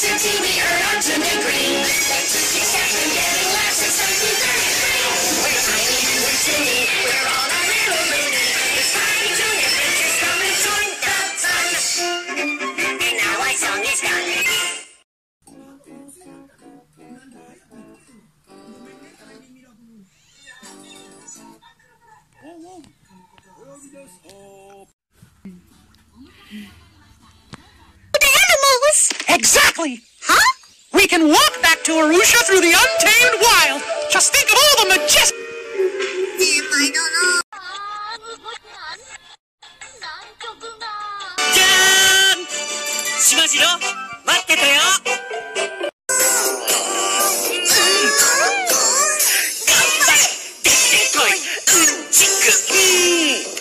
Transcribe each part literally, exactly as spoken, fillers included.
T V or on Jimmy Green. Like Turkey Saxon getting laughs since nineteen thirty-three. We're tiny and we're silly, we're all a little loony. It's Tiny Toon Adventures, come and join the fun. And now my song is done. The animals! Exactly! Huh? We can walk back to Arusha through the untamed wild. Just think of all the majestic... I don't know. 짠! 심하지요? 맞게 돼요? 깜짝 띠띠토이 음치크 음!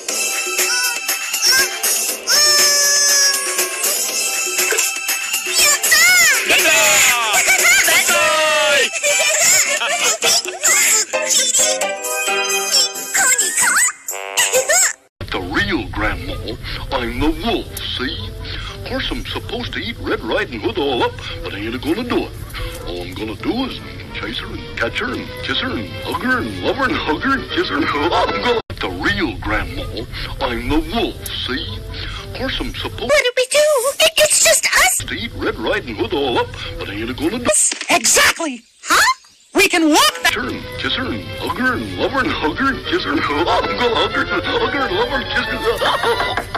The real Grandma, I'm the wolf, see? Of course, I'm supposed to eat Red Riding Hood all up, but I ain't gonna do it. All I'm gonna do is chase her and catch her and kiss her and hug her and love her and hug her and kiss her. I'm gonna... The real Grandma, I'm the wolf, see? Of course, I'm supposed... What do we do? It's just us. to eat Red Riding Hood all up, but I ain't gonna do it. Exactly! Huh? We can walk back... Kiss her and kiss her and hug her and love her and hug her and kiss her. I'm gonna hug her and hug her and love her and kiss her.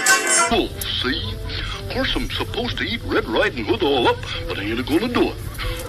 Wolf, see? Of course, I'm supposed to eat Red Riding Hood all up, but I ain't gonna do it.